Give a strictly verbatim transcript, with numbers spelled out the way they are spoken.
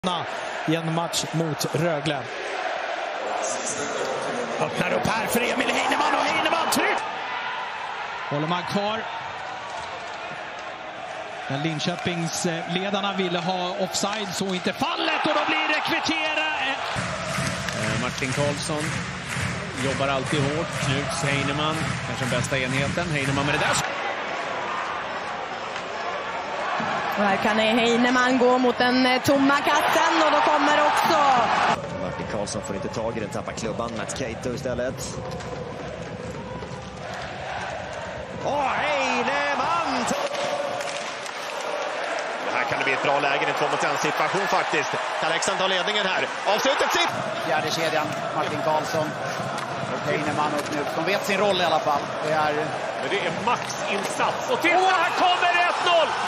I en match mot Rögle. Öppnar upp här för Emil Heineman och Heineman tryck! Håller man kvar. Men Linköpingsledarna ville ha offside, så inte fallet, och då blir det kvittera. Martin Karlsson jobbar alltid hårt. Knuts Heineman, kanske den bästa enheten. Heineman med det där. Och här kan Heineman gå mot den tomma kassen, och då kommer också Martin Karlsson får inte tag i den, tappar klubban. Mats Keito istället. Och Heineman! Här kan det bli ett bra läge, en två mot en situation faktiskt. Alexander tar ledningen här. Avslutet sitt! Fjärde kedjan, Martin Karlsson. Och Heineman och Knut. De vet sin roll i alla fall. Det är, Men det är maxinsats. Och titta, här kommer ett noll!